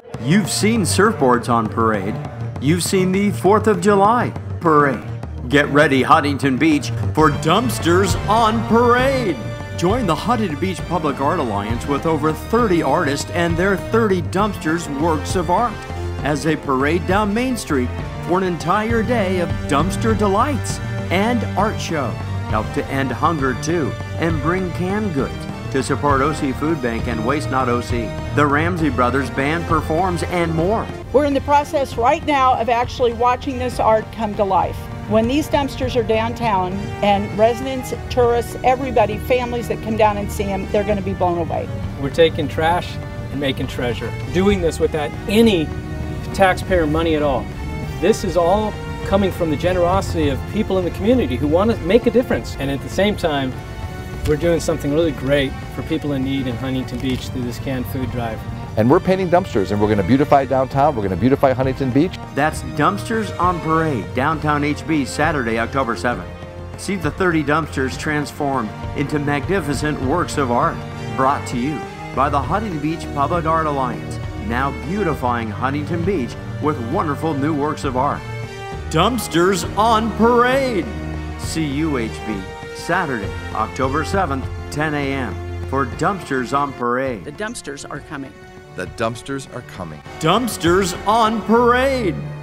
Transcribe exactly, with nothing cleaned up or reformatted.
You've seen surfboards on parade. You've seen the fourth of July parade. Get ready, Huntington Beach, for Dumpsters on Parade. Join the Huntington Beach Public Art Alliance with over thirty artists and their thirty dumpsters works of art as they parade down Main Street for an entire day of dumpster delights and art show. Help to end hunger too and bring canned goods to support O C Food Bank and Waste Not O C. The Ramsey Brothers Band performs and more. We're in the process right now of actually watching this art come to life. When these dumpsters are downtown and residents, tourists, everybody, families that come down and see them, they're going to be blown away. We're taking trash and making treasure. Doing this without any taxpayer money at all. This is all coming from the generosity of people in the community who want to make a difference. And at the same time, we're doing something really great for people in need in Huntington Beach through this canned food drive. And we're painting dumpsters, and we're going to beautify downtown. We're going to beautify Huntington Beach. That's Dumpsters on Parade, downtown H B, Saturday, October seventh. See the thirty dumpsters transformed into magnificent works of art. Brought to you by the Huntington Beach Public Art Alliance, now beautifying Huntington Beach with wonderful new works of art. Dumpsters on Parade. See you, H B, Saturday, October seventh, ten A M for Dumpsters on Parade. The dumpsters are coming. The dumpsters are coming. Dumpsters on Parade.